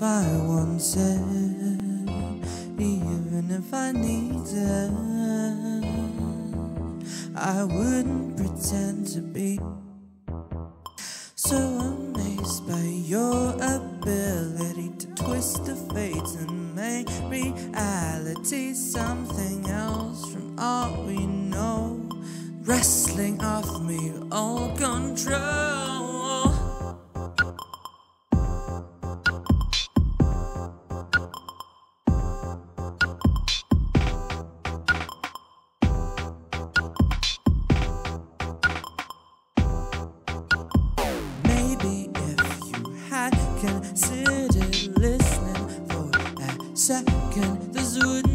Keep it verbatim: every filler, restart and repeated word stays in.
if I wanted, even if I needed, I wouldn't pretend to be so amazed by your ability to twist the fates and make reality something else from all we know, wrestling off me all control. Maybe if you had considered listening for a second, this wouldn't